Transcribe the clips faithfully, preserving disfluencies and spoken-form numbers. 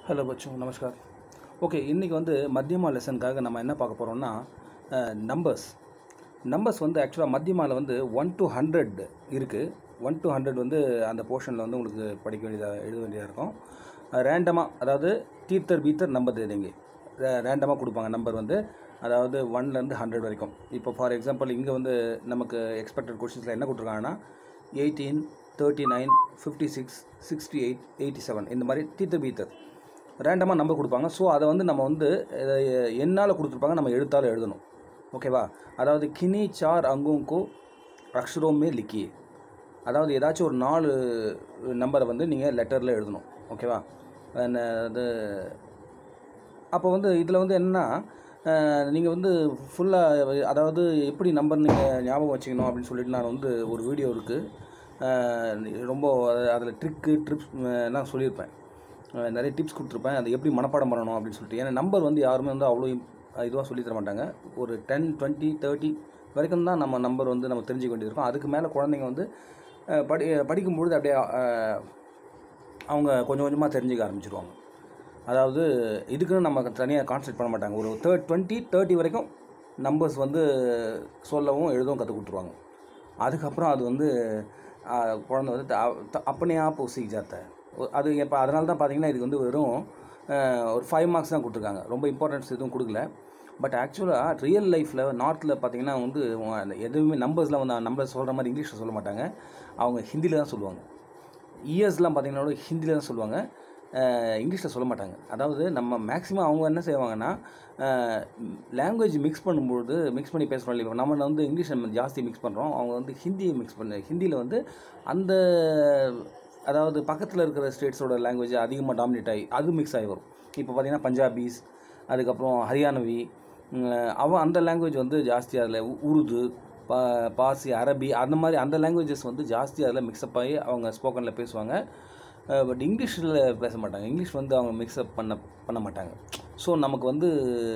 Hello बच्चों नमस्कार okay इनकी வந்து மத்தியமா லெசனுக்காக நம்ம என்ன பார்க்க போறோம்னா நம்பர்ஸ் நம்பர்ஸ் வந்து एक्चुअली மத்தியமால வந்து one to one hundred இருக்கு one to one hundred வந்து அந்த போர்ஷன்ல வந்து உங்களுக்கு படிக்க வேண்டியதா எழுத வேண்டியதா இருக்கும் ரேண்டமா அதாவது டீச்சர் பீட்டர் நம்பர் தேடுங்க ரேண்டமா கொடுப்பாங்க நம்பர் வந்து அதாவது one ல இருந்து one hundred வரைக்கும் இப்போ ஃபார் எக்ஸாம்பிள் இங்க வந்து நமக்கு எக்ஸ்பெக்டட் क्वेश्चंसல என்ன கொடுத்திருக்காங்கன்னா eighteen thirty-nine fifty-six sixty-eight eighty-seven இந்த மாதிரி டீச்சர் பீட்டர் ரேண்டமாக நம்பர் கொடுப்பாங்க ஸோ அதை வந்து நம்ம வந்து என்னால் கொடுத்துருப்பாங்க நம்ம எழுத்தால் எழுதணும் ஓகேவா அதாவது கினி சார் அங்குங்கோ அக்ஷரோமே லிக்கி அதாவது ஏதாச்சும் ஒரு நாலு நம்பரை வந்து நீங்கள் லெட்டரில் எழுதணும் ஓகேவா அது அப்போ வந்து இதில் வந்து என்னென்னா நீங்கள் வந்து ஃபுல்லாக அதாவது எப்படி நம்பர் நீங்கள் ஞாபகம் வச்சுக்கணும் அப்படின்னு சொல்லிட்டு நான் வந்து ஒரு வீடியோ இருக்குது ரொம்ப அதில் ட்ரிக்கு ட்ரிப்ஸ் நான் சொல்லியிருப்பேன் நிறைய டிப்ஸ் கொடுத்துருப்பேன் அதை எப்படி மனப்பாடம் பண்ணணும் அப்படின்னு சொல்லிட்டு ஏன்னா நம்பர் வந்து யாருமே வந்து அவ்வளோ இதுவாக சொல்லி தர மாட்டாங்க ஒரு டென் டுவெண்ட்டி தேர்ட்டி வரைக்கும் தான் நம்ம நம்பர் வந்து நம்ம தெரிஞ்சுக்க வேண்டியது இருக்கும் அதுக்கு மேலே குழந்தைங்க வந்து படி படிக்கும்பொழுது அப்படியே அவங்க கொஞ்சம் கொஞ்சமாக தெரிஞ்சுக்க ஆரம்பிச்சிருவாங்க அதாவது இதுக்குன்னு நம்ம தனியாக கான்சன்ட்ரேட் பண்ண மாட்டாங்க ஒரு தேர்ட் டுவெண்ட்டி தேர்ட்டி வரைக்கும் நம்பர்ஸ் வந்து சொல்லவும் எழுதவும் கற்றுக் கொடுத்துருவாங்க அதுக்கப்புறம் அது வந்து குழந்தை வந்து அப்பனே ஆப் உசிக் ஜாத்த அது இப்போ அதனால தான் பார்த்தீங்கன்னா இதுக்கு வந்து வெறும் ஒரு ஃபைவ் மார்க்ஸ் தான் கொடுத்துருக்காங்க ரொம்ப இம்பார்ட்டன்ஸ் எதுவும் கொடுக்கல பட் ஆக்சுவலாக ரியல் லைஃப்பில் நார்த்தில் பார்த்தீங்கன்னா வந்து எதுவுமே நம்பர்ஸ்லாம் வந்து நம்பர்ஸ் சொல்கிற மாதிரி இங்கிலீஷில் சொல்ல மாட்டாங்க அவங்க ஹிந்தியில் தான் சொல்லுவாங்க இயர்ஸ்லாம் பார்த்தீங்கன்னா ஹிந்தியில் தான் சொல்லுவாங்க இங்கிலீஷில் சொல்ல மாட்டாங்க அதாவது நம்ம மேக்ஸிமம் அவங்க என்ன செய்வாங்கன்னா லாங்குவேஜ் மிக்ஸ் பண்ணும்போது மிக்ஸ் பண்ணி பேசுகிறோம் இல்லையா நம்ம வந்து இங்கிலீஷ் நம்ம ஜாஸ்தி மிக்ஸ் பண்ணுறோம் அவங்க வந்து ஹிந்தியை மிக்ஸ் பண்ண ஹிந்தியில் வந்து அந்த அதாவது பக்கத்தில் இருக்கிற ஸ்டேட்ஸோட லாங்குவேஜ் அதிகமாக டாமினேட் ஆகி அது மிக்ஸ் ஆகி வரும் இப்போ பார்த்திங்கன்னா பஞ்சாபிஸ் அதுக்கப்புறம் ஹரியானவி அவன் அந்த லாங்குவேஜ் வந்து ஜாஸ்தி அதில் உருது பா பார்சி அரபி அந்த மாதிரி அந்த லாங்குவேஜஸ் வந்து ஜாஸ்தி அதில் மிக்ஸ்அப் ஆகி அவங்க ஸ்போக்கனில் பேசுவாங்க பட் இங்கிலீஷில் பேச மாட்டாங்க இங்கிலீஷ் வந்து அவங்க மிக்ஸ்அப் பண்ண பண்ண மாட்டாங்க ஸோ நமக்கு வந்து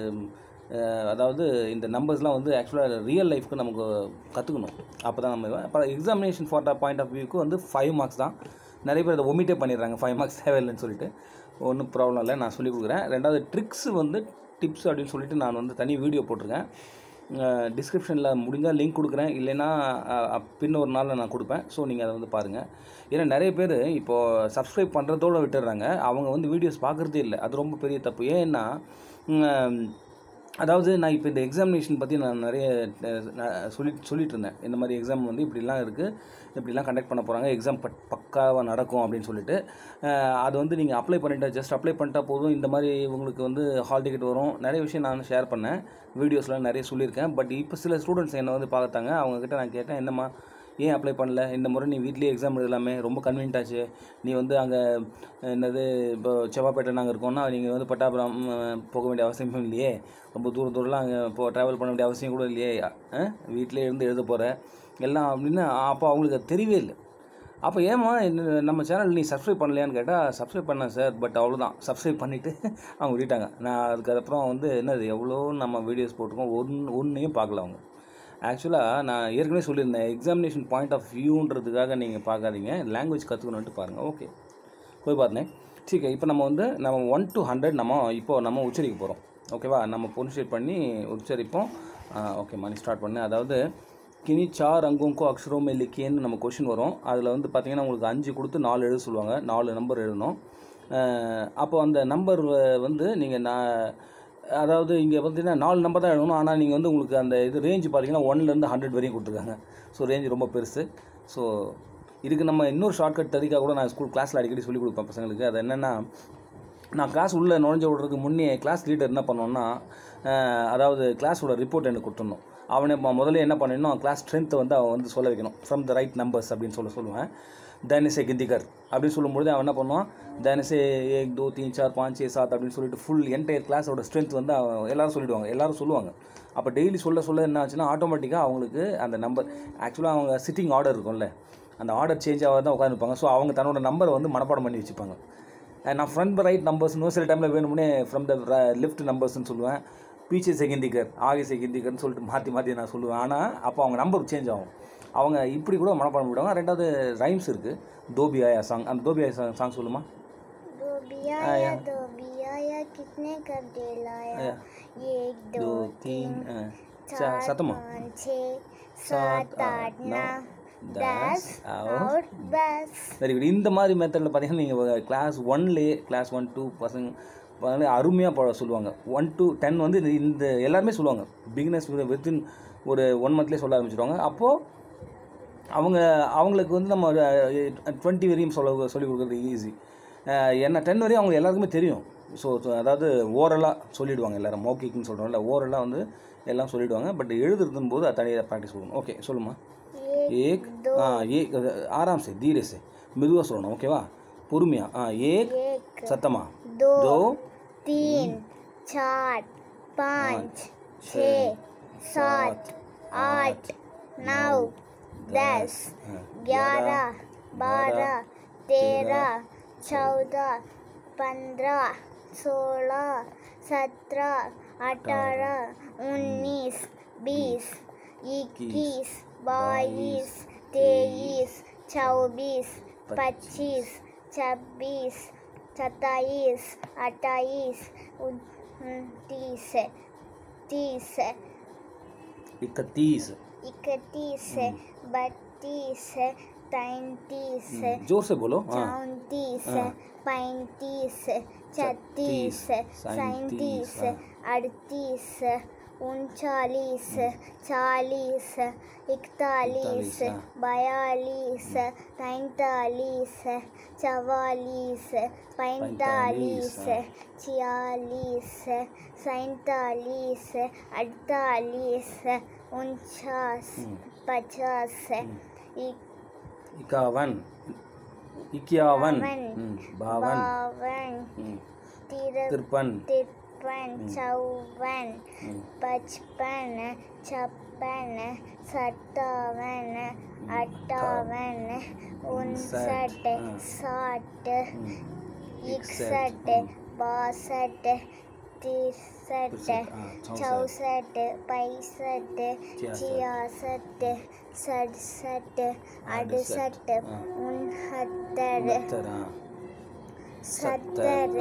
அதாவது இந்த நம்பர்ஸ்லாம் வந்து ஆக்சுவலாக ரியல் லைஃப்க்கு நமக்கு கற்றுக்கணும் அப்போ தான் நம்ம அப்புறம் எக்ஸாமினேஷன் ஃபார் பாயிண்ட் ஆஃப் வியூக்கு வந்து ஃபைவ் மார்க்ஸ் தான் நிறைய பேர் அதை ஒமிட்டே பண்ணிடுறாங்க ஃபைவ் மார்க்ஸ் தேவையில்லைன்னு சொல்லிட்டு ஒன்றும் ப்ராப்ளம் இல்லை நான் சொல்லிக் கொடுக்குறேன் ரெண்டாவது ட்ரிக்ஸ் வந்து டிப்ஸ் அப்படின்னு சொல்லிட்டு நான் வந்து தனி வீடியோ போட்டிருக்கேன் டிஸ்கிரிப்ஷனில் முடிஞ்சால் லிங்க் கொடுக்குறேன் இல்லைன்னா பின்ன ஒரு நாளில் நான் கொடுப்பேன் ஸோ நீங்கள் அதை வந்து பாருங்கள் ஏன்னா நிறைய பேர் இப்போது சப்ஸ்கிரைப் பண்ணுறதோடு விட்டுடுறாங்க அவங்க வந்து வீடியோஸ் பார்க்குறதே இல்லை அது ரொம்ப பெரிய தப்பு ஏன்னா அதாவது நான் இப்போ இந்த எக்ஸாமினேஷன் பற்றி நான் நிறைய சொல்லி சொல்லிட்டு இருந்தேன் இந்த மாதிரி எக்ஸாம் வந்து இப்படிலாம் இருக்குது இப்படிலாம் கண்டக்ட் பண்ண போகிறாங்க எக்ஸாம் பட் பக்காவாக நடக்கும் அப்படின்னு சொல்லிட்டு அது வந்து நீங்கள் அப்ளை பண்ணிட்டா ஜஸ்ட் அப்ளை பண்ணிட்டா போதும் இந்த மாதிரி உங்களுக்கு வந்து ஹால் டிக்கெட் வரும் நிறைய விஷயம் நான் ஷேர் பண்ணேன் வீடியோஸ்லாம் நிறைய சொல்லியிருக்கேன் பட் இப்போ சில ஸ்டூடெண்ட்ஸ் என்னை வந்து பார்த்தாங்க அவங்கக்கிட்ட நான் கேட்டேன் என்னம்மா ஏன் அப்ளை பண்ணல இந்த முறை நீ வீட்லேயே எக்ஸாம் எழுதலாமே ரொம்ப கன்வீனியன்ட் ஆச்சு நீ வந்து அங்கே என்னது இப்போ செவ்வாப்பேட்டை நாங்கள் இருக்கோம்னா நீங்கள் வந்து பட்டாபுரம் போக வேண்டிய அவசியமும் இல்லையே ரொம்ப தூரம் தூரம்லாம் அங்கே இப்போ ட்ராவல் பண்ண வேண்டிய அவசியம் கூட இல்லையே வீட்டிலே இருந்து எழுத போகிற எல்லாம் அப்படின்னு அப்போ அவங்களுக்கு அது தெரியவே இல்லை அப்போ ஏமா நம்ம சேனல் நீ சப்ஸ்கிரைப் பண்ணலையான்னு கேட்டால் சப்ஸ்கிரைப் பண்ணேன் சார் பட் அவ்வளோதான் சப்ஸ்கிரைப் பண்ணிவிட்டு அவங்க விட்டாங்க நான் அதுக்கப்புறம் வந்து என்னது எவ்வளோ நம்ம வீடியோஸ் போட்டிருக்கோம் ஒன்று ஒன்றையும் பார்க்கல அவங்க ஆக்சுவலாக நான் ஏற்கனவே சொல்லியிருந்தேன் எக்ஸாமினேஷன் பாயிண்ட் ஆஃப் வியூன்றதுக்காக நீங்கள் பார்க்காதீங்க லாங்குவேஜ் கற்றுக்கணுன்ட்டு பாருங்கள் ஓகே போய் பார்த்தேன் சரி இப்போ நம்ம வந்து நம்ம ஒன் டு ஹண்ட்ரட் நம்ம இப்போது நம்ம உச்சரிக்க போகிறோம் ஓகேவா நம்ம ப்ரொனன்சியேட் பண்ணி உச்சரிப்போம் ஓகே மணி ஸ்டார்ட் பண்ணேன் அதாவது கினி சார் அங்குங்கோ அக்ஷரோமே லிக்கின்னு நம்ம கொஷின் வரும் அதில் வந்து பார்த்திங்கன்னா உங்களுக்கு அஞ்சு கொடுத்து நாலு எழுத சொல்லுவாங்க நாலு நம்பர் எழுதணும் அப்போ அந்த நம்பர் வந்து நீங்கள் நான் அதாவது இங்கே பார்த்தீங்கன்னா நாலு நம்பர் தான் எழுதணும் ஆனால் நீங்கள் வந்து உங்களுக்கு அந்த இது ரேஞ்சு பார்த்தீங்கன்னா ஒன்லேருந்து ஹண்ட்ரட் வரையும் கொடுத்துருக்காங்க ஸோ ரேஞ்சு ரொம்ப பெருசு ஸோ இதுக்கு நம்ம இன்னொரு ஷார்ட்கட் தரிக்காக கூட நான் ஸ்கூல் கிளாஸில் அடிக்கடி சொல்லிக் கொடுப்பேன் பசங்களுக்கு அது என்னென்னா நான் கிளாஸ் உள்ளே நுழைஞ்ச விட்றதுக்கு முன்னே கிளாஸ் லீடர் என்ன பண்ணோன்னா அதாவது கிளாஸோட ரிப்போர்ட் எனக்கு கொடுத்துடணும் அவனை முதல்ல என்ன பண்ணிடணும் கிளாஸ் ஸ்ட்ரென்த்தை வந்து அவன் வந்து சொல்ல வைக்கணும் ஃப்ரம் த ரைட் நம்பர்ஸ் அப்படின்னு சொல்ல சொல்லுவேன் தைனசே கிந்திகர் அப்படின்னு சொல்லும்பொழுது அவன் என்ன பண்ணுவான் தைனசே ஏக் தோ தீன் சார் பாஞ்ச் சே சாத் அப்படின்னு சொல்லிட்டு ஃபுல் என்டையர் கிளாஸோட ஸ்ட்ரென்த் வந்து அவன் எல்லோரும் சொல்லிவிடுவாங்க எல்லோரும் சொல்லுவாங்க அப்போ டெய்லி சொல்ல சொல்ல என்ன ஆச்சுன்னா ஆட்டோமேட்டிக்காக அவங்களுக்கு அந்த நம்பர் ஆக்சுவலாக அவங்க சிட்டிங் ஆர்டர் இருக்கும்ல அந்த ஆர்டர் சேஞ்ச் ஆக தான் உட்காந்துருப்பாங்க ஸோ அவங்க தன்னோட நம்பரை வந்து மனப்பாடம் பண்ணி வச்சுப்பாங்க நான் ஃப்ரண்ட் ரைட் நம்பர்ஸ்னு சில டைமில் வேணும்னே ஃப்ரம் த லெஃப்ட் நம்பர்ஸ்னு சொல்லுவேன் பீச்சே செகண்டிகர் ஆகி செகண்டிகர்னு சொல்லிட்டு மாற்றி மாற்றி நான் சொல்லுவேன் ஆனால் அப்போ அவங்க நம்பர் சேஞ்ச் ஆகும் அவங்க இப்படி கூட மனப்பாடம் பண்ணிவிடுவாங்க ரெண்டாவது ரைம்ஸ் இருக்குது தோபி ஆயா சாங் அந்த தோபி ஆயா சாங் சாங் சொல்லுமா दो भी आया या दो भी आया कितने कपड़े लाया एक दो तीन चार पाँच छः सात आठ नौ दस और बस. Very good. இந்த மாதிரி மெத்தடில் பார்த்தீங்கன்னா நீங்கள் கிளாஸ் ஒன்லேயே கிளாஸ் ஒன் டூ பசங்க அருமையாக ப சொல்லுவாங்க. ஒன் டு டென் வந்து இந்த இந்த எல்லாருமே சொல்லுவாங்க. பிகினர்ஸ் வித்தின் ஒரு ஒன் மந்த்லேயே சொல்ல ஆரம்பிச்சிடுவாங்க. அப்போது அவங்க அவங்களுக்கு வந்து நம்ம டுவெண்ட்டி வரையும் சொல்ல சொல்லிக் கொடுக்குறது ஈஸி. ஏன்னா டென் வரையும் அவங்க எல்லாருக்குமே தெரியும். ஸோ அதாவது ஓரலாக சொல்லிவிடுவாங்க. எல்லோரும் மௌக்கிக்னு சொல்கிறோம்ல, ஓரலாக வந்து எல்லாம் சொல்லிவிடுவாங்க. பட் எழுதுறதும் போது தனியாக ப்ராக்டிஸ் கொடுக்கணும். ஓகே சொல்லுமா. ஏக் ஆ ஏக் ஆராம் சே தீரே சே மெதுவாக சொல்லணும். ஓகேவா, பொறுமையா. ஆ ஏக் சத்தமா. दो तीन चार पाँच छः सात आठ नौ दस ग्यारह बारह तेरह चौदह पंद्रह सोलह सत्रह अठारह उन्नीस बीस इक्कीस बाईस तेईस चौबीस पच्चीस छब्बीस सत्ताईस अट्ठाईस उनतीस तीस इकतीस इकतीस बत्तीस तैंतीस जोर से बोलो. चौंतीस पैंतीस छत्तीस सैंतीस अड़तीस उनचालीस चालीस इकतालीस बयालीस तैंतालीस चवालीस पैंतालीस छियालीस सैंतालीस अड़तालीस उनचास पचास इक्यावन इक्यावन बावन तिरपन तिरपन चौवन पचपन छप्पन सत्तावन अट्ठावन उनसठ साठ इकसठ बासठ तिरसठ चौसठ पैंसठ छियासठ सड़सठ अड़सठ उनहत्तर सत्तर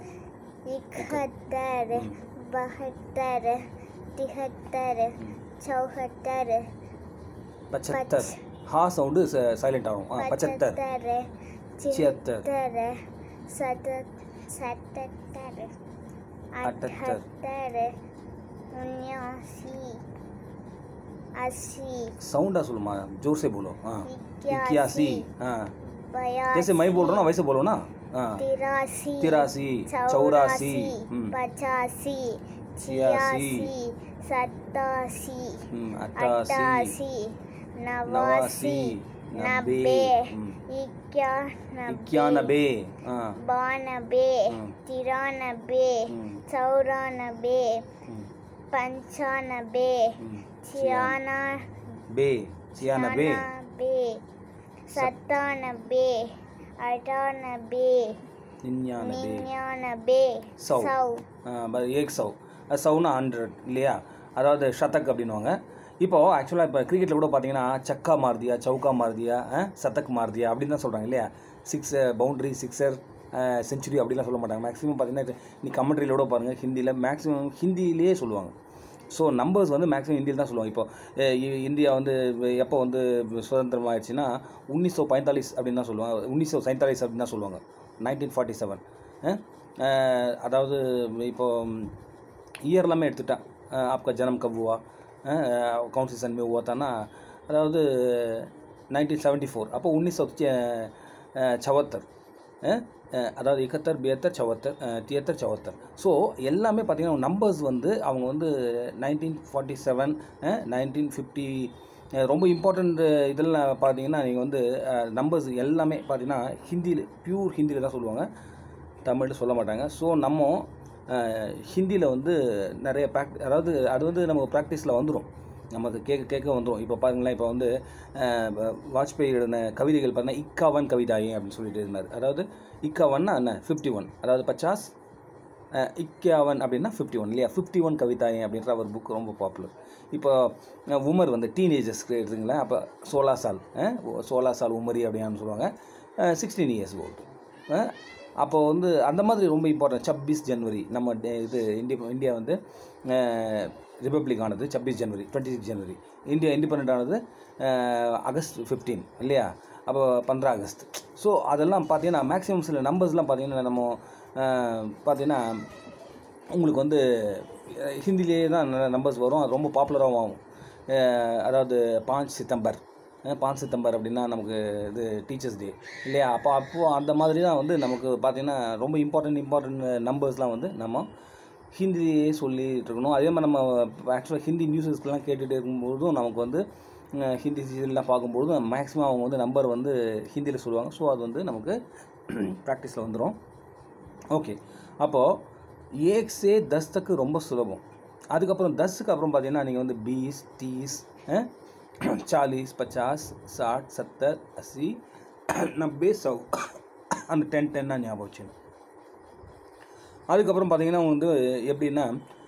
इकहत्तर बहत्तर तिहत्तर चौहत्तर पचहत्तर. हाँ साउंड साइलेंट आऊँ. पचहत्तर छिहत्तर सतहत्तर अठहत्तर उन्यासी अस्सी. साउंडा सुलमा, जोर से बोलो. हाँ इक्यासी. हाँ बयासी जैसे मैं बोल रहा हूँ ना वैसे बोलो ना. तिरासी तिरासी चौरासी पचासी छियासी सतासी अट्ठासी नवासी नब्बे इक्यानबे बानबे तिरानबे चौरानबे पंचानबे छियानबे छियानबे सत्तानबे अठानबे निन्यानबे सौ. एक सौ சவுனா ஹண்ட்ரட் இல்லையா, அதாவது ஷதக் அப்படின்வாங்க. இப்போது ஆக்சுவலாக இப்போ கிரிக்கெட்டில் கூட பார்த்தீங்கன்னா சக்கா மாறுதியா சவுக்கா மாறுதியா சதக் மாறுதியா அப்படின்னு தான் சொல்கிறாங்க இல்லையா. சிக்ஸ் பவுண்ட்ரி சிக்ஸர் செஞ்சுரி அப்படிலாம் சொல்ல மாட்டாங்க. மேக்ஸிமம் பார்த்தீங்கன்னா நீ கமெண்ட்ரியில் கூட பாருங்கள், ஹிந்தியில் மேக்ஸிமம் ஹிந்தியிலே சொல்லுவாங்க. ஸோ நம்பர்ஸ் வந்து மேக்ஸிமம் ஹிந்தியில் தான் சொல்லுவாங்க. இப்போ இந்தியா வந்து எப்போ வந்து சுதந்திரம் ஆயிடுச்சுன்னா உன்னிஸ் சோ पैंतालीस அப்படின்னு தான் சொல்லுவாங்க. உன்னிஸ் சோ सैंतालीस அப்படின்னு தான் சொல்லுவாங்க. Nineteen forty seven. அதாவது இப்போது ईयर எல்லாமே எடுத்துட்டா आपका जन्म कब हुआ कौन सी सन में हुआ था ना, அதாவது நைன்டீன் செவன்ட்டி ஃபோர். அப்போ உன்னிஸ் சோ சவத்தர், அதாவது இக்கத்தர் பியத்தர் சவத்தர் தியத்தர் சவத்தர். ஸோ எல்லாமே பார்த்திங்கன்னா நம்பர்ஸ் வந்து அவங்க வந்து nineteen forty seven nineteen fifty ரொம்ப இம்பார்ட்டண்ட். இதெல்லாம் பார்த்தீங்கன்னா நீங்கள் வந்து நம்பர்ஸ் எல்லாமே பார்த்தீங்கன்னா ஹிந்தியில் பியூர் ஹிந்தியில் தான் சொல்லுவாங்க, தமிழில் சொல்ல மாட்டாங்க. ஸோ நம்ம ஹிந்தியில் வந்து நிறைய ப்ராக்டி அதாவது அது வந்து நமக்கு ப்ராக்டிஸில் வந்துடும், நமக்கு கேட்க கேட்க வந்துடும். இப்போ பாருங்களேன், இப்போ வந்து வாஜ்பாய் எழுதின கவிதைகள் பார்த்தீங்கன்னா இக்காவன் கவிதாயே அப்படின்னு சொல்லிட்டு இருந்தார். அதாவது இக்காவன்னா என்ன ஃபிஃப்டி ஒன், அதாவது பச்சாஸ் இக்காவன் அப்படின்னா ஃபிஃப்டி ஒன் இல்லையா. ஃபிஃப்டி ஒன் கவிதாயே அப்படின்ற ஒரு புக் ரொம்ப பாப்புலர். இப்போ உமர் வந்து டீனேஜர்ஸ்க்கு எடுத்துங்களேன், அப்போ சோலா சால் சோலா சால் உமரி அப்படின்னு சொல்லுவாங்க. Sixteen years old. அப்போ வந்து அந்த மாதிரி ரொம்ப இம்பார்ட்டன்ட். छब्बीस ஜனவரி நம்ம இது இந்தியா இந்தியா வந்து ரிப்பப்ளிக் ஆனது छब्बीस ஜனவரி, டுவெண்ட்டி சிக்ஸ் ஜனவரி. இந்தியா இண்டிபெண்ட் ஆனது ஆகஸ்ட் ஃபிஃப்டீன் இல்லையா? அப்போ पंद्रह ஆகஸ்ட். ஸோ அதெல்லாம் பார்த்தீங்கன்னா மேக்ஸிமம் சில நம்பர்ஸ்லாம் பார்த்தீங்கன்னா நம்ம பார்த்தீங்கன்னா உங்களுக்கு வந்து ஹிந்திலேயே தான் நிறைய நம்பர்ஸ் வரும். அது ரொம்ப பாப்புலராகவும் ஆகும். அதாவது पाँच சித்தம்பர் पाँच சித்தம்பர் அப்படின்னா நமக்கு இது டீச்சர்ஸ் டே இல்லையா? அப்போ அப்போது அந்த மாதிரி தான் வந்து நமக்கு பார்த்திங்கன்னா ரொம்ப இம்பார்ட்டன்ட் இம்பார்ட்டன்ட் நம்பர்ஸ்லாம் வந்து நம்ம ஹிந்திலேயே சொல்லிகிட்டு இருக்கணும். அதே மாதிரி நம்ம ஆக்சுவலாக ஹிந்தி நியூஸஸ்லாம் கேட்டுகிட்டு இருக்கும்போதும் நமக்கு வந்து ஹிந்தி சீரியல்லாம் பார்க்கும்போதும் மேக்ஸிமம் அவங்க வந்து நம்பர் வந்து ஹிந்தியில் சொல்லுவாங்க. ஸோ அது வந்து நமக்கு ப்ராக்டிஸில் வந்துடும். ஓகே, அப்போது ஏக் சே தஸ் தக்கு ரொம்ப சுலபம். அதுக்கப்புறம் தஸுக்கு அப்புறம் பார்த்தீங்கன்னா நீங்கள் வந்து बीस तीस चालीस पचास साठ सत्तर अस्सी नब्बे सौ அந்த டென் டென்னாக ஞாபகம் வச்சுக்கணும். அதுக்கப்புறம் பார்த்தீங்கன்னா வந்து எப்படின்னா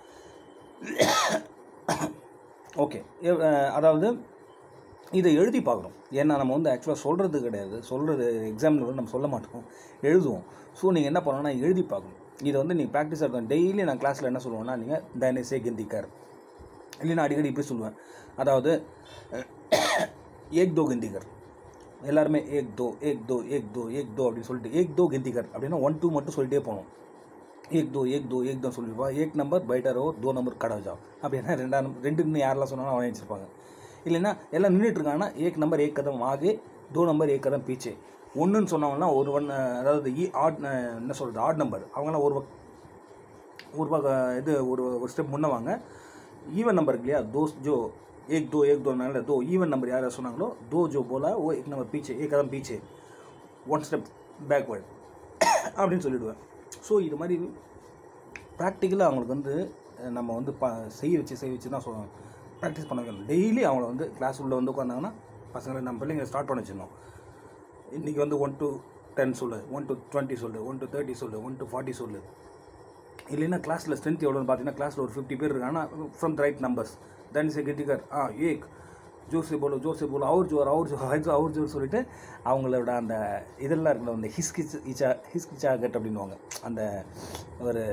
ஓகே, அதாவது இதை எழுதி பார்க்குறோம். ஏன்னா நம்ம வந்து ஆக்சுவலாக சொல்கிறது கிடையாது, சொல்கிறது எக்ஸாமில் வந்து நம்ம சொல்ல மாட்டோம், எழுதுவோம். ஸோ நீங்கள் என்ன பண்ணணும்னா எழுதி பார்க்கணும். இதை வந்து நீங்கள் ப்ராக்டிஸாக இருக்கும். டெய்லி நான் கிளாஸில் என்ன சொல்லுவேன்னா நீங்கள் தைனசே கிந்திக்கர் இல்லைன்னா அடிக்கடி இப்படி சொல்லுவேன். அதாவது ஏக் தோ கிந்திக்கர், எல்லாருமே ஏக் தோ ஏக் தோ ஏக் தோ ஏக் தோ அப்படின்னு சொல்லிட்டு ஏக் தோ கிந்திக்கர் அப்படின்னா ஒன் டூ மட்டும் சொல்லிட்டே போகணும். ஏக் தோ ஏக் தோ ஏக் தோ சொல்லிடுவா. ஏக் நம்பர் பைட்டரோ தோ நம்பர் கடவுஜா அப்படின்னா ரெண்டாம் ரெண்டுன்னு யாரெல்லாம் சொன்னாலும் அவன் வச்சுருப்பாங்க. இல்லைன்னா எல்லாம் நின்றுட்டுருக்காங்கன்னா ஏக் நம்பர் ஏக் கதம் ஆகே தோ நம்பர் ஏக் கதம் பீச்சே. ஒன்றுன்னு சொன்னவங்கன்னா ஒரு ஒன், அதாவது இ ஆட் என்ன சொல்கிறது ஆட் நம்பர், அவங்களாம் ஒரு ஒரு இது ஒரு ஒரு ஸ்டெப் முன்னே வாங்க. ஈவன் நம்பர் இல்லையா, தோஸ் ஜோ ஏக் தோ ஏக் தோனால தோ ஈவன் நம்பர் யார் யார் சொன்னாங்களோ தோ ஜோ போலா ஓ ஏக் நம்பர் பீச்சே ஏக் கதம் பீச்சே ஒன் ஸ்டெப் பேக்வேர்டு அப்படின்னு சொல்லிவிடுவேன். ஸோ இது மாதிரி ப்ராக்டிக்கலாக அவங்களுக்கு வந்து நம்ம வந்து ப செய்ய வச்சு செய்ய வச்சு தான் சொல்லுவோம், ப்ராக்டிஸ் பண்ண வைக்கணும். டெய்லி அவங்கள வந்து கிளாஸ் உள்ளே வந்து உட்காந்தாங்கன்னா பசங்களை நம்ம பிள்ளைங்களை ஸ்டார்ட் பண்ண வச்சிடணும். இன்றைக்கி வந்து ஒன் டு டென் சொல்லு, ஒன் டு டுவெண்ட்டி சொல்லு, ஒன் டு தேர்ட்டி சொல்லு, ஒன் டு ஃபார்ட்டி சொல்லு. இல்லைன்னா கிளாஸில் ஸ்ட்ரென்த் எவ்வளோன்னு பார்த்தீங்கன்னா கிளாஸில் ஒரு ஃபிஃப்டி பேர் இருக்காங்கன்னா from the right numbers then சே கிட்டிகர் ஆ ஏக் ஜோசே போலோ ஜோசே போலோ அவர் ஜோர் அவர் ஜோ அவர் ஜோர் சொல்லிவிட்டு அவங்களோட அந்த இதெல்லாம் இருக்கணும். அந்த ஹிஸ்கிச் இச்சா ஹிஸ்கிச்சா கட் அப்படின்வாங்க. அந்த ஒரு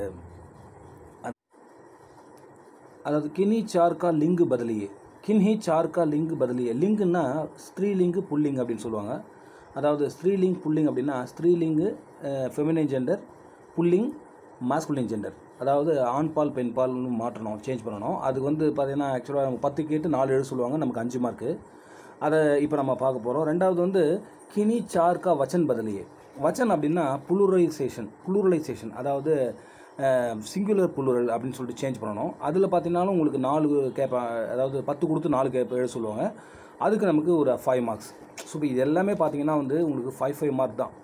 அதாவது கினி சார்கா லிங்கு பதிலியே கின்ஹி சார்கா லிங்கு பதிலியே. லிங்குன்னா ஸ்திரீலிங்கு புல்லிங் அப்படின்னு சொல்லுவாங்க. அதாவது ஸ்திரீலிங் புல்லிங் அப்படின்னா ஸ்திரீலிங்கு ஃபெமினைன் ஜெண்டர், புல்லிங் மாஸ்குலின் ஜெண்டர். அதாவது ஆண் பால் பெண் பால்னு மாற்றணும், சேஞ்ச் பண்ணணும். அதுக்கு வந்து பார்த்திங்கன்னா ஆக்சுவலாக நம்ம பத்து கேட்டு நாலு எழுத சொல்லுவாங்க, நமக்கு அஞ்சு மார்க்கு. அதை இப்போ நம்ம பார்க்க போகிறோம். ரெண்டாவது வந்து கினி சார்கா வச்சன் பதிலியே. வச்சன் அப்படின்னா புளூரலைசேஷன் புளூரலைசேஷன் அதாவது சிங்குலர் புளூரல் அப்படின்னு சொல்லிட்டு சேஞ்ச் பண்ணணும். அதில் பார்த்தீங்கன்னாலும் உங்களுக்கு நாலு கேப்ப அதாவது பத்து கொடுத்து நாலு கேப்ப எழுத சொல்லுவாங்க. அதுக்கு நமக்கு ஒரு ஃபைவ் மார்க்ஸ். ஸோ இப்போ இது எல்லாமே பார்த்தீங்கன்னா வந்து உங்களுக்கு ஃபைவ் ஃபைவ் மார்க் தான்.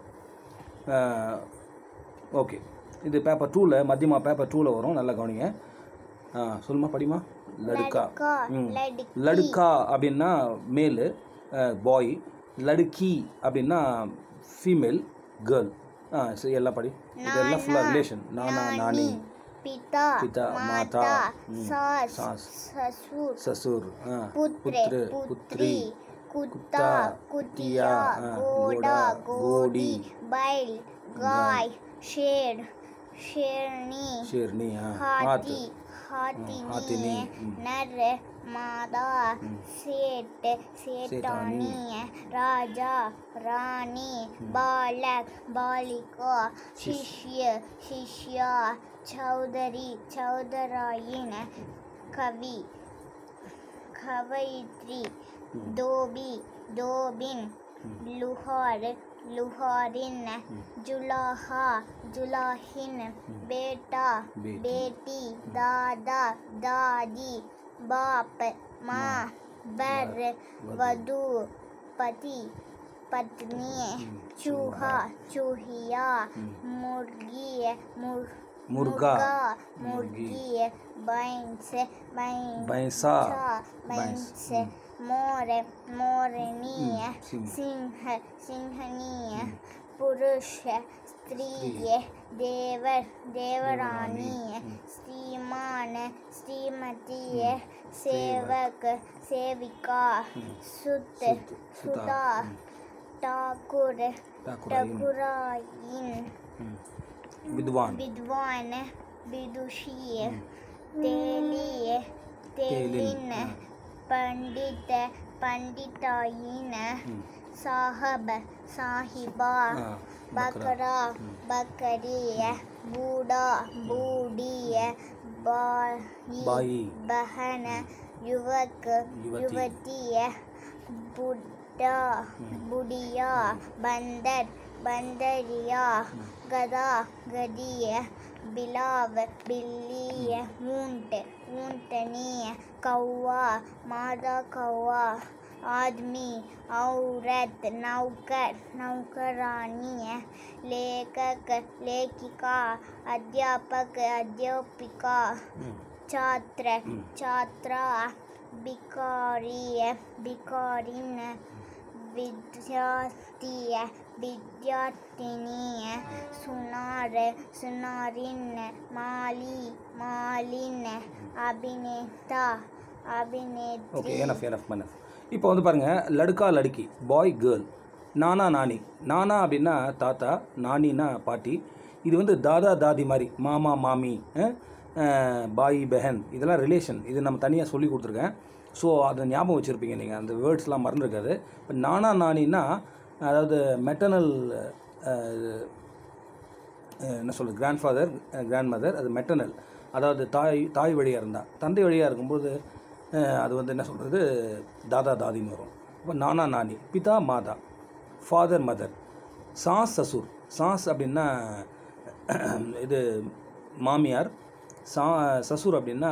ஓகே, இது பேப்பர் டூவில் மத்தியமா பேப்பர் டூவில் வரும், நல்லா கவனிங்க. ஆ சொல்லுமா படிமா. லடுக்கா ம் லடுக்கா அப்படின்னா மேலு பாய், லடுக்கி அப்படின்னா ஃபீமேல் கேர்ள். ஆ சரி எல்லாம் படி. இதெல்லாம் ஃபுல்லாக ரிலேஷன். நானா நானி पिता पिता माता सास सास ससुर ससुर पुत्र पुत्री कुत्ता कुतिया घोड़ा घोड़ी बैल गाय शेर शेरनी शेरनी हाथी हाथिनी नर मादा सेठ सेठानी राजा रानी बालक बालिका शिष्य शिष्या चौधरी चौधरायन कवि कवयित्री धोबी धोबिन लुहार लुहारिन जुलाहा जुलाहिन बेटा बेटी दादा दादी बाप माँ बर वधू पति पत्नी चूहा चूहिया मुर्गी मुर्गी मुर्गा मुर्गी भैंस भैंसा भैंस मोर मोरनी सिंह सिंहनी पुरुष स्त्री देवर देवरानी श्रीमान श्रीमती सेवक सेविका सुत सुता ठाकुर ठाकुराइन विद्वान विद्वान विदुषी तेली तेलिन पंडित पंडिताइन साहब साहिबा बकरा बकरी बूढ़ा बूढ़ी बाई बहन युवक युवती बुढ़ा बुढ़िया बंदर बंदरिया गधा गधी बिलाव बिल्ली ऊंट ऊंटनी कौवा मादा कौवा आदमी औरत नौकर नौकरानी लेखक लेखिका अध्यापक अध्यापिका छात्र छात्रा भिखारी भिखारिन विद्यार्थी विद्यार्थिनी सुनार सुनारिन माली मालिन अभिनेता अभिनेत्री. ஓகே எனஃப் எனஃப் எனஃப் இப்போ வந்து பாருங்கள், லடுக்கா லடுக்கி பாய் கேர்ள், நானா நானி. நானா அப்படின்னா தாத்தா, நானின்னா பாட்டி. இது வந்து தாதா தாதி மாதிரி, மாமா மாமி, பாய் பெஹன், இதெல்லாம் ரிலேஷன். இது நம்ம தனியாக சொல்லி கொடுத்துருக்கேன். ஸோ அதை ஞாபகம் வச்சுருப்பீங்க நீங்கள், அந்த வேர்ட்ஸ்லாம் மறந்துருக்காது. இப்போ நானா நானின்னா அதாவது மெட்டர்னல் என்ன சொல்கிறது, கிராண்ட் ஃபாதர் கிராண்ட் மதர், அது மெட்டர்னல், அதாவது தாய் தாய் வழியாக இருந்தால். தந்தை வழியாக இருக்கும்போது அது வந்து என்ன சொல்கிறது, தாதா தாதின்னு வரும். இப்போ நானா நானி, பிதா மாதா, ஃபாதர் மதர், சாஸ் சசூர். சாஸ் அப்படின்னா இது மாமியார், சா சசூர் அப்படின்னா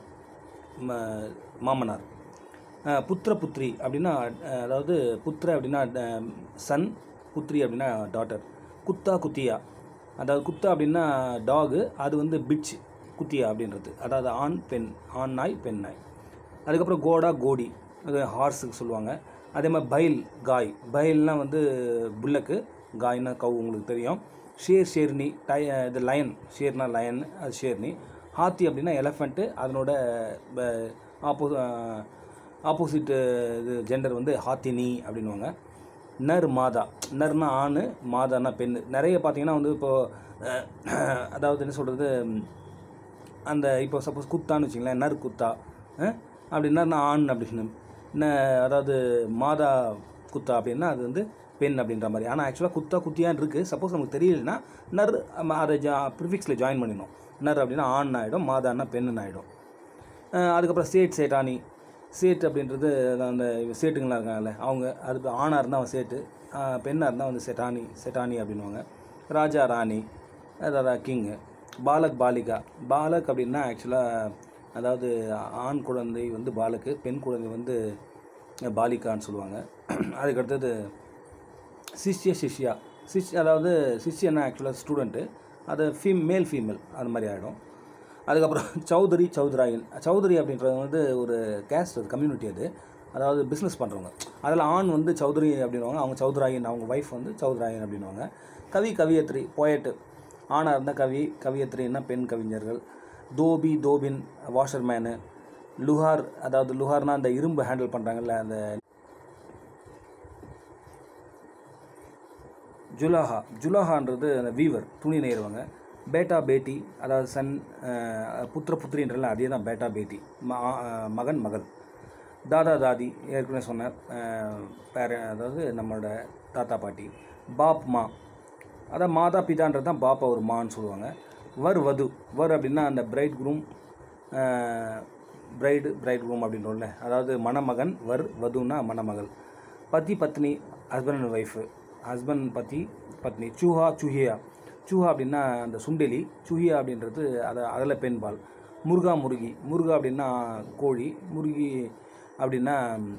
மாமனார். புத்திர புத்ரி அப்படின்னா அதாவது புத்திர அப்படின்னா சன், புத்ரி அப்படின்னா டாட்டர். குத்தா குத்தியா, அதாவது குத்தா அப்படின்னா டாகு, அது வந்து பிட்ச், குத்தியா அப்படின்றது அதாவது ஆண் பெண், ஆண் நாய் பெண் நாய். அதுக்கப்புறம் கோடா கோடி, அது ஹார்ஸுக்கு சொல்லுவாங்க. அதே மாதிரி பைல் காய், பைல்னால் வந்து புல்லக்கு, காய்னா கவு உங்களுக்கு தெரியும். ஷேர் ஷேர்னி, டை இது லயன், ஷேர்னா லயன், அது ஷேர்னி. ஹாத்தி அப்படின்னா எலஃபண்ட்டு, அதனோட ஆப்போ ஆப்போசிட்டு இது ஜெண்டர் வந்து ஹாத்தினி அப்படின்வாங்க. நர் மாதா, நர்னா ஆண், மாதானா பெண். நிறைய பார்த்திங்கன்னா வந்து இப்போது அதாவது என்ன சொல்கிறது, அந்த இப்போ சப்போஸ் குத்தான்னு வச்சிங்களேன், நர் குத்தா அப்படின்னா நான் ஆண் அப்படின்னு, அதாவது மாதா குத்தா அப்படின்னா அது வந்து பெண் அப்படின்ற மாதிரி. ஆனால் ஆக்சுவலாக குத்தா குத்தியான்னு இருக்குது. சப்போஸ் நமக்கு தெரியலன்னா நர் அதை ஜா ப்ரிஃபிக்ஸில் ஜாயின் பண்ணிடணும். நர் அப்படின்னா ஆண் ஆகிடும், மாதான்னா பெண்ணுன்னு ஆகிடும். அதுக்கப்புறம் சேட் சேட்டானி, சேட் அப்படின்றது அந்த சேட்டுங்களாம் இருக்காங்கல்ல அவங்க, அதுக்கு ஆணாக இருந்தால் அவன் சேட்டு, பெண்ணாக இருந்தால் வந்து செட்டானி செட்டானி அப்படின்வாங்க. ராஜா ராணி, அதாவது கிங்கு. பாலக் பாலிகா, பாலக் அப்படின்னா ஆக்சுவலாக அதாவது ஆண் குழந்தை வந்து பாலக்கு, பெண் குழந்தை வந்து பாலிகான்னு சொல்லுவாங்க. அதுக்கடுத்தது சிஷ்ய சிஷ்யா, சிஷ் அதாவது சிஷ்யன்னா ஆக்சுவலாக ஸ்டூடெண்ட்டு, அது ஃபீம் மேல் ஃபீமேல் அது மாதிரி ஆகிடும். அதுக்கப்புறம் சௌதரி சௌத்ராயன், சௌதரி அப்படின்றது வந்து ஒரு கேஸ்ட், அது கம்யூனிட்டி, அது அதாவது பிஸ்னஸ் பண்ணுறவங்க. அதில் ஆண் வந்து சௌதரி அப்படின்வாங்க, அவங்க சௌத்ராயன், அவங்க ஒய்ஃப் வந்து சௌத்ராயன் அப்படின்வாங்க. கவி கவியத்ரி, போயட்டு, ஆணாக இருந்தால் கவி, கவியத்ரின்னா பெண் கவிஞர்கள். தோபி தோபின், வாஷர்மேனு. லுஹார், அதாவது லுஹார்னால் அந்த இரும்பு ஹேண்டில் பண்ணுறாங்கல்ல, அந்த. ஜுலாஹா, ஜுலாஹான்றது அந்த வீவர், துணி நெய்கிறவங்க. பேட்டா பேட்டி, அதாவது சன், புத்திர புத்திரின்றல அதே தான் பேட்டா பேட்டி, மகன் மகள். தாதா தாதி ஏற்கனவே சொன்னார், பேர அதாவது நம்மளோட தாத்தா பாட்டி. பாப் மா, அதான் மாதா பிதான்றது தான் பாப்பா ஒரு மான்னு சொல்லுவாங்க. வர் வது, வர் அப்படின்னா அந்த bride groom, bride bride groom அப்படின்றோம்ல, அதாவது மணமகன். வர் வதுன்னா மணமகள். பத்தி பத்னி, ஹஸ்பண்ட் அண்ட் ஒய்ஃபு, ஹஸ்பண்ட் பத்தி பத்னி. சூஹா சுஹியா, சூஹா அப்படின்னா அந்த சுண்டெலி, சுஹியா அப்படின்றது அதை அதில் பெண்பால். முருகா முருகி, முருகா அப்படின்னா கோழி, முருகி அப்படின்னா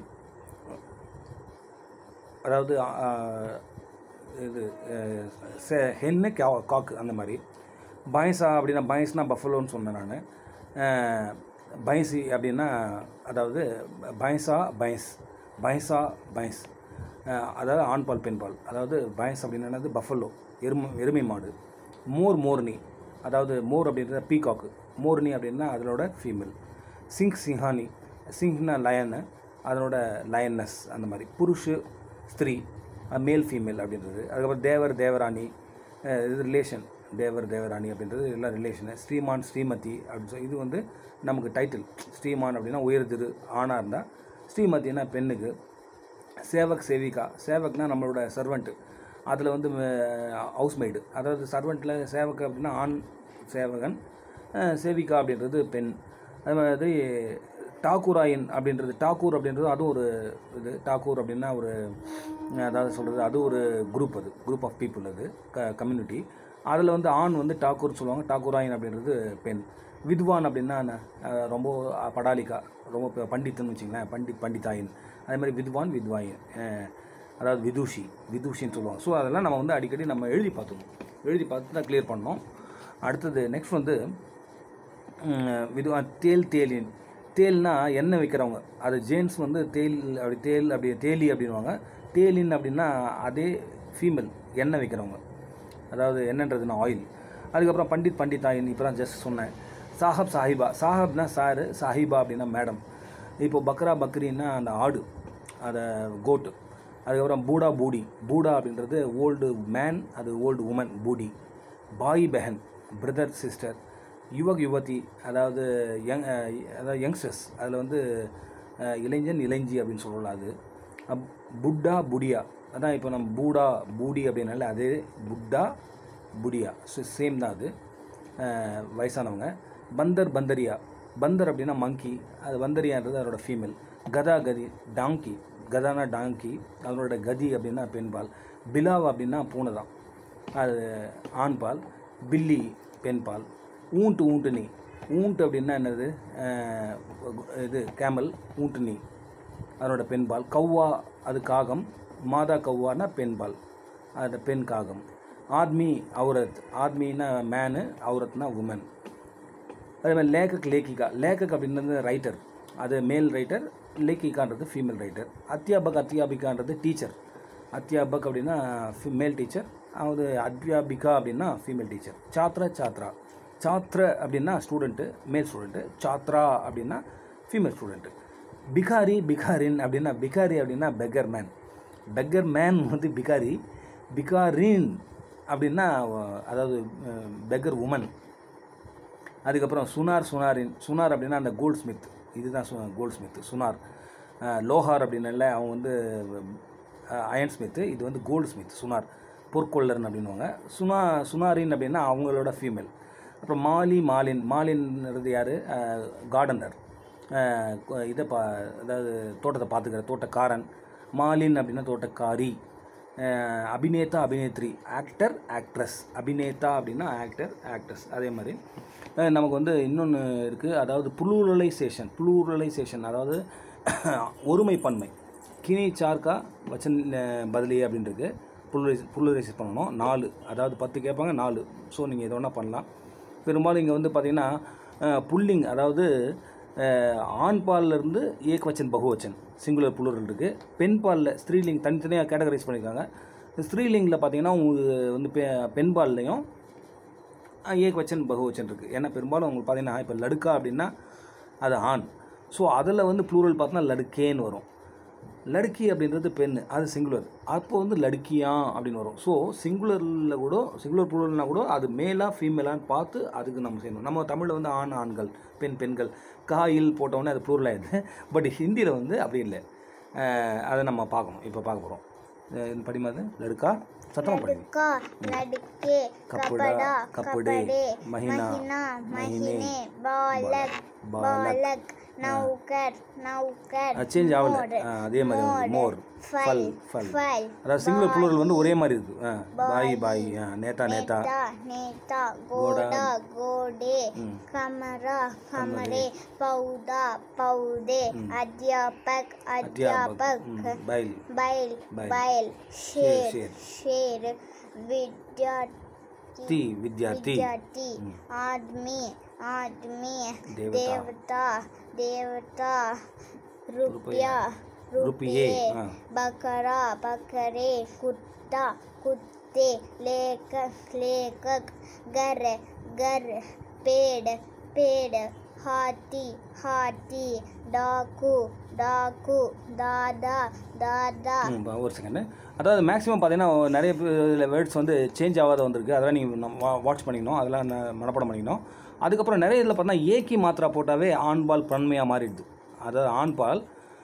அதாவது இது ஹென்னு காக்கு அந்த மாதிரி. பைன்ஸா அப்படின்னா, பைன்ஸ்னால் பஃபலோன்னு சொன்னேன் நான். பைன்சி அப்படின்னா அதாவது பைன்ஸா பைன்ஸ், பைன்ஸா பைன்ஸ், அதாவது ஆண்பால் பெண்பால். அதாவது பைன்ஸ் அப்படின்னா பஃபலோ, எருமை எருமை மாடு. மோர் மோர்னி, அதாவது மோர் அப்படின்றது பீகாக்கு, மோர்னி அப்படின்னா அதனோட ஃபீமேல். சிங் சிங்ஹானி, சிங்னா லயனு, அதனோட லயன்னஸ் அந்த மாதிரி. புருஷு ஸ்திரீ, மேல் ஃபீமேல் அப்படின்றது. அதுக்கப்புறம் தேவர் தேவராணி, இது ரிலேஷன், தேவர் தேவராணி அப்படின்றது எல்லாம் ரிலேஷனு. ஸ்ரீமான் ஸ்ரீமதி அப்படின்னு சொல்லி இது வந்து நமக்கு டைட்டில். ஸ்ரீமான் அப்படின்னா உயர் திரு ஆணாக இருந்தால், ஸ்ரீமதினா பெண்ணுக்கு. சேவக் சேவிகா, சேவக்னா நம்மளோட சர்வெண்ட்டு, அதில் வந்து ஹவுஸ்மெய்டு, அதாவது சர்வெண்ட்டில் சேவக் அப்படின்னா ஆண் சேவகன், சேவிகா அப்படின்றது பெண். அது மாதிரி டாக்கூராயின் அப்படின்றது, டாக்கூர் அப்படின்றது அதுவும் ஒரு இது. டாக்கூர் அப்படின்னா ஒரு அதாவது சொல்கிறது அது ஒரு குரூப், அது குரூப் ஆஃப் பீப்புள், அது க கம்யூனிட்டி. அதில் வந்து ஆண் வந்து டாக்கூர் சொல்லுவாங்க, டாக்கூராயின் அப்படின்றது பெண். வித்வான் அப்படின்னா ரொம்ப படாலிக்கா, ரொம்ப பண்டித்துன்னு வச்சிங்களேன், பண்டித் பண்டிதாயின். அதே மாதிரி வித்வான் வித்வாயின், அதாவது விதுஷி விதுஷின்னு சொல்லுவாங்க. ஸோ அதெல்லாம் நம்ம வந்து அடிக்கடி நம்ம எழுதி பார்த்துக்கணும், எழுதி பார்த்து தான் கிளியர் பண்ணோம். அடுத்தது நெக்ஸ்ட் வந்து வித்வான் தேல் தேலின். தேல்னா எண்ணெய் வைக்கிறவங்க, அது ஜேன்ஸ் வந்து தேல் அப்படி தேல் அப்படி தேலி அப்படின்வாங்க. தேலின் அப்படின்னா அதே ஃபீமேல், எண்ணெய் வைக்கிறவங்க, அதாவது என்னன்றதுன்னா ஆயில். அதுக்கப்புறம் பண்டித் பண்டிதாயின் இப்போ தான் ஜஸ்ட் சொன்னேன். சாஹப் சாஹிபா, சாஹப்னா சாரு, சாஹிபா அப்படின்னா மேடம். இப்போது பக்ரா பக்ரின்னா அந்த ஆடு, அதை கோட்டு. அதுக்கப்புறம் பூடா பூடி, பூடா அப்படின்றது ஓல்டு மேன், அது ஓல்டு உமன் பூடி. பாய் பெஹன், பிரதர் சிஸ்டர். யுவக் யுவதி, அதாவது யங் அதாவது யங்ஸ்டர்ஸ், அதில் வந்து இளைஞன் இளைஞ்சி அப்படின்னு சொல்லலாம். அது புட்டா புடியா, அதான் இப்போ நம்ம பூடா பூடி அப்படின்னால அது புட்டா புடியா, ஸோ சேம் தான் அது, வயசானவங்க. பந்தர் பந்தரியா, பந்தர் அப்படின்னா மங்கி, அது பந்தரியான்றது அதோட ஃபீமேல். கதா கதி, டாங்கி, கதானா டாங்கி, அதனோட கதி அப்படின்னா பெண்பால். பிலாவ் அப்படின்னா பூனை தான், அது ஆண்பால். பில்லி பெண்பால். ஊண்ட்டு ஊண்டுனி, ஊண்ட் அப்படின்னா என்னது, இது கேமல், ஊண்டுனி அதனோட பெண்பால். கௌவா அது காகம், மாதா கௌவானா பெண்பால், அது பெண் காகம். ஆத்மி அவுரத், ஆத்மின்னா மேனு, அவுரத்னா உமன். அதே மாதிரி லேக்கக் லேக்கிகா, லேக்கக் அப்படின்றது ரைட்டர், அது மேல் ரைட்டர். லேக்கிகான்றது ஃபீமேல் ரைட்டர். அத்தியாபக் அத்தியாபிகான்றது டீச்சர். அத்தியாபக் அப்படின்னா மேல் டீச்சர், அது அத்தியாபிகா அப்படின்னா ஃபீமேல் டீச்சர். சாத்ரா சாத்ரா, சாத்ர அப்படின்னா ஸ்டூடெண்ட்டு, மேல் ஸ்டூடெண்ட்டு. சாத்ரா அப்படின்னா ஃபீமேல் ஸ்டூடெண்ட்டு. பிகாரி பிகாரின் அப்படின்னா, பிகாரி அப்படின்னா பெக்கர் மேன், பெக்கர் மேன் வந்து பிகாரி. பிகாரின் அப்படின்னா அதாவது பெக்கர் உமன். அதுக்கப்புறம் சுனார் சுனாரின், சுனார் அப்படின்னா அந்த கோல்ட் ஸ்மித், இதுதான் சு கோல்ட் ஸ்மித்து சுனார். லோஹார் அப்படின்னால அவன் வந்து அயன் ஸ்மித்து, இது வந்து கோல்டு ஸ்மித் சுனார், பொற்கொள்ளர்னு அப்படின்வாங்க. சுனா சுனாரின் அப்படின்னா அவங்களோட ஃபீமேல். அப்புறம் மாலி மாலின், மாலின்றது யார், கார்டனர், இதை பா அதாவது தோட்டத்தை பார்த்துக்கிற தோட்டக்காரன். மாலின் அப்படின்னா தோட்டக்காரி. அபிநேதா அபிநேத்ரி, ஆக்டர் ஆக்ட்ரஸ். அபிநேதா அப்படின்னா ஆக்டர் ஆக்ட்ரஸ். அதே மாதிரி நமக்கு வந்து இன்னொன்று இருக்குது, அதாவது புளூரலைசேஷன். புளூரலைசேஷன் அதாவது ஒருமைப்பன்மை. கினி சார்கா வச்சன் பதிலி அப்படின்றது புளூரைஸ் புளூரைஸ் பண்ணணும். நாலு, அதாவது பத்து கேட்பாங்க, நாலு. ஸோ நீங்கள் எது வேணால் பண்ணலாம். பெரும்பாலும் இங்கே வந்து பார்த்திங்கன்னா புல்லிங், அதாவது ஆண் பால்லேருந்து ஏக்வச்சன் பகுவச்சன் சிங்குலர் புளூரல் இருக்குது. பெண் பாலில் ஸ்திரீலிங் தனித்தனியாக கேட்டகரைஸ் பண்ணியிருக்காங்க. ஸ்திரீலிங்கில் பார்த்திங்கன்னா உங்களுக்கு வந்து பெ பெண் பால்லையும் ஏக்வச்சன் பகுவச்சன் இருக்குது. ஏன்னா பெரும்பாலும் உங்களுக்கு பார்த்திங்கன்னா இப்போ லடுக்கா அப்படின்னா அது ஆண். ஸோ அதில் வந்து ப்ளூரல் பார்த்தோன்னா லடுக்கேன்னு வரும். லடுக்கி அப்படின்றது பெண், அது சிங்குலர். அப்போ வந்து லடுக்கியா அப்படின்னு வரும். ஸோ சிங்குலரில் கூட, சிங்குலர் ப்ளூரல்னால் கூட அது மேலாக ஃபீமேலான்னு பார்த்து அதுக்கு நம்ம செய்யணும். நம்ம தமிழில் வந்து ஆண் ஆண்கள், பெண் பெண்கள், காயில் போட்டோன்னே அது ப்ளூரல் ஆகிடுது. பட் ஹிந்தியில் வந்து அப்படி இல்லை, அதை நம்ம பார்க்கணும். இப்போ பார்க்க போகிறோம். படிமாது லடுக்கா சத்தமாக படிங்க. लड़के कपड़ा कपड़े महीना महीने बालक बालक नौकर नौकर சேஞ்ச் ஆகல, அதே மாதிரி மோர் ஃபல் ஃபல். அதாவது சிங்குலர் ப்ளூரல் வந்து ஒரே மாதிரி இருக்குது. பாய் பாய், நேதா நேதா, नेता गोड़ा गोडे कमरा कमरे पौधा पौधे अध्यापक अध्यापक बैल बैल बैल शेर शेर विद्यार्थी विद्यार्थी विद्यार्थी आदमी आदमी देवता देवता रुपया रुपये बकरा बकरे कुत्ता कुत्ते लेखक लेखक घर घर पेड़ पेड़ हाथी हाथी डाकू डाकू दादा दादा ஒரு செகண்ட். அதாவது மேக்ஸிமம் பார்த்தீங்கன்னா நிறைய வேர்ட்ஸ் வந்து சேஞ்ச் ஆகாத வந்திருக்கு. அதெல்லாம் நீங்கள் வாட்ச் பண்ணிக்கணும், அதெல்லாம் மனப்பாடம் பண்ணிக்கணும். அதுக்கப்புறம் நிறைய இதில் பார்த்தீங்கன்னா ஏக்கி மாத்திரா போட்டாவே ஆண்பால் பன்மையாக மாறிடுது. அதாவது ஆண்பால்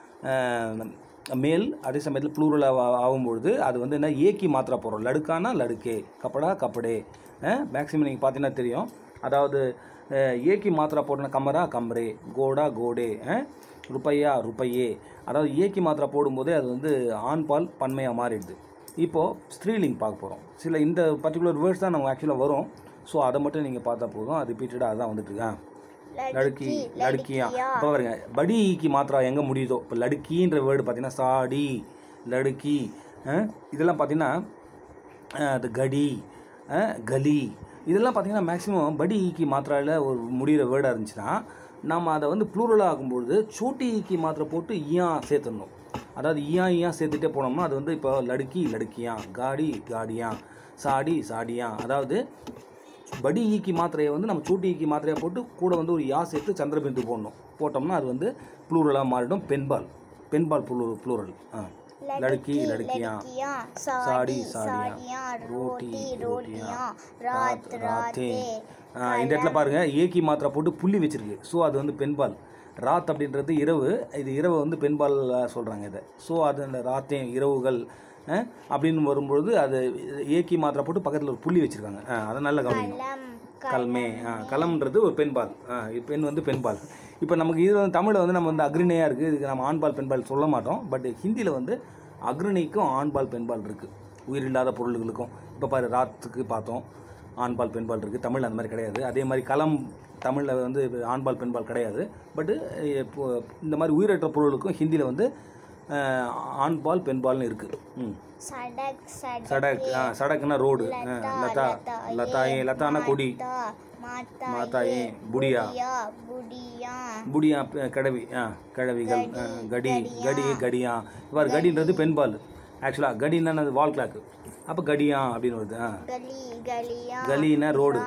மேல், அதே சமயத்தில் ப்ளூரலாக ஆகும்பொழுது அது வந்து என்ன ஏக்கி மாத்திரா போடுறோம். லடுக்கானா லடுக்கே, கப்படா கப்படே. மேக்ஸிமம் நீங்கள் பார்த்தீங்கன்னா தெரியும். அதாவது ஏக்கி மாத்திரா போட்டோன்னா கமரா கம்ரே, கோடா கோடே, ருப்பையா ருப்பையே. அதாவது ஏக்கி மாத்திரா போடும்போதே அது வந்து ஆண்பால் பன்மையாக மாறிடுது. இப்போது ஸ்த்ரீலிங் பார்க்க போகிறோம். சில இந்த பர்டிகுலர் வேர்ட்ஸ் தான் நம்ம ஆக்சுவலாக வரும். ஸோ அதை மட்டும் நீங்கள் பார்த்தா போதும். அது ரிப்பீட்டடாக அதான் வந்துட்டுருக்கேன். லடுக்கி லடுக்கியா. இப்போ பாருங்க, படிக்கு மாத்திரா எங்கே முடியுதோ, இப்போ லடுக்கின்ற வேர்டு பார்த்தீங்கன்னா சாடி, லடுக்கி, இதெல்லாம் பார்த்தீங்கன்னா அது கடி, கலி, இதெல்லாம் பார்த்தீங்கன்னா மேக்ஸிமம் படிக்கு மாத்திராவில் ஒரு முடிகிற வேர்டாக இருந்துச்சுன்னா நம்ம அதை வந்து ப்ளூரலாக ஆகும்பொழுது சோட்டிக்கு மாத்திரை போட்டு ஈயா சேர்த்துடணும். அதாவது ஈயா ஈயா சேர்த்துட்டே போனோம்னா அது வந்து இப்போ லடுக்கி லடுக்கியா, காடி காடியா, சாடி சாடியா. அதாவது படி ஈக்கி மாத்திரையை வந்து நம்ம சூட்டி ஈக்கி மாத்திரையை போட்டு கூட வந்து ஒரு யா சேர்த்து சந்திரபிந்து போடணும். போட்டோம்னா அது வந்து ப்ளூரலாக மாறிடும். பெண்பால் பெண்பால் ப்ளூ ப்ளூரல். ஆ लड़की लड़कियाँ, साड़ी साड़ियाँ, रोटी रोटियाँ, रात रातें. இந்த இடத்துல பாருங்கள் ஏக்கி மாத்திரை போட்டு புள்ளி வச்சுருக்கு. ஸோ அது வந்து பெண்பால். ராத் அப்படின்றது இரவு, இது இரவு வந்து பெண்பால் சொல்கிறாங்க இதை. ஸோ அது அந்த ராத்தே இரவுகள் அப்படின்னு வரும்பொழுது அது ஏக்கி மாத்திரை போட்டு பக்கத்தில் ஒரு புள்ளி வச்சுருக்காங்க. அதை நல்லா கவனிக்கணும். கல்மே, கலம்ன்றது ஒரு பெண்பால். பெண் வந்து பெண்பால். இப்போ நமக்கு இது வந்து தமிழில் வந்து நம்ம வந்து அக்ரிணையாக இருக்குது. இதுக்கு நம்ம ஆண்பால் பெண்பால் சொல்ல மாட்டோம். பட் ஹிந்தியில் வந்து அக்ரிணைக்கும் ஆண்பால் பெண்பால் இருக்குது, உயிரில்லாத பொருள்களுக்கும். இப்போ பாரு, ராத்துக்கு பார்த்தோம் ஆண்பால் பெண்பால் இருக்குது. தமிழில் அந்த மாதிரி கிடையாது. அதே மாதிரி களம் தமிழில் வந்து ஆண்பால் பெண்பால் கிடையாது. பட்டு இந்த மாதிரி உயிரற்ற பொருளுக்கும் ஹிந்தியில் வந்து ஆண்பால் பெண்பால்னு இருக்குது. ம் சடக் சடக் சடக்னா ரோடு, லதா லதாயே லதானா கொடி, மாதாயே புடியா புடியா கடவி, கிழவிகள், கடி கடி கடியா. இவ்வாறு கடின்றது பெண்பால். ஆக்சுவலாக கடின்னா அது வால் கிளாக்கு. அப்போ கடியா அப்படின்னு வருது. கலினா ரோடு,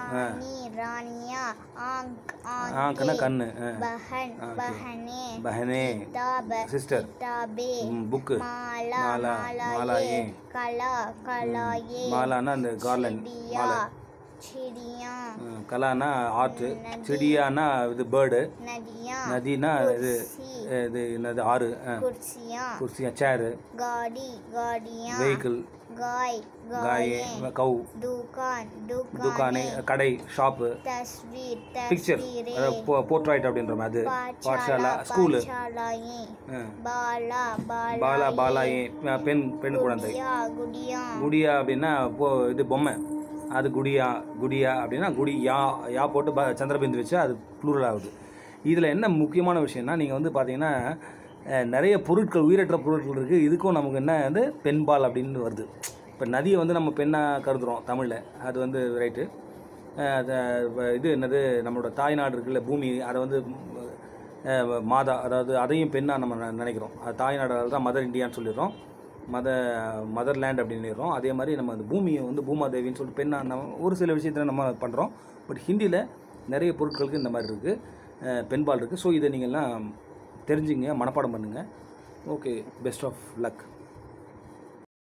ஆங்க்னா கண்ணு, பஹனே சிஸ்டர், புக்கு, மாலா மாலாயே, மாலானா அந்த கார்லண்ட் மாலை, கலானா ஆற்று, செடியானா இது பேர்டு, நதினா இது இது என்னது ஆறு, குர்சியா சேரு, வெஹிக்கிள், गाय कौ, दुकाने கடை ஷாப்பு, பிக்சர் போர்ட்ரைட் அப்படின்ற மாதிரி, பாட்சாலா ஸ்கூலு, பாலா பாலாயே பெண் பெண் குழந்தை, குடியா அப்படின்னா இது பொம்மை, அது குடியா குடியா அப்படின்னா குடி யா யா போட்டு சந்திரபிந்து வச்சு அது ப்ளூரல் ஆகுது. இதில் என்ன முக்கியமான விஷயம்னா நீங்கள் வந்து பார்த்தீங்கன்னா நிறைய பொருட்கள் உயிரற்ற பொருட்கள் இருக்குது. இதுக்கும் நமக்கு என்ன வந்து பெண்பால் அப்படின்னு வருது. இப்போ நதியை வந்து நம்ம பெண்ணாக கருதுகிறோம் தமிழில், அது வந்து ரைட்டு. இது என்னது நம்மளோட தாய்நாடு இருக்குல்ல பூமி, அதை வந்து மாதா, அதாவது அதையும் பெண்ணாக நம்ம நினைக்கிறோம். அது தாய்நாடு தான் மதர் இண்டியான்னு சொல்லிடுறோம், மத மதர்லேண்ட் அப்படின்னு சொல்லிடுறோம். அதே மாதிரி நம்ம அந்த பூமியை வந்து பூமாதேவின்னு சொல்லிட்டு பெண்ணாக நம்ம ஒரு சில விஷயத்தில் நம்ம பண்ணுறோம். பட் ஹிந்தியில் நிறைய பொருட்களுக்கு இந்த மாதிரி இருக்குது, பெண்பால் இருக்குது. ஸோ இதை நீங்கள்லாம் தெரிஞ்சுங்க, மனப்பாடம் பண்ணுங்கள். Okay, best of luck.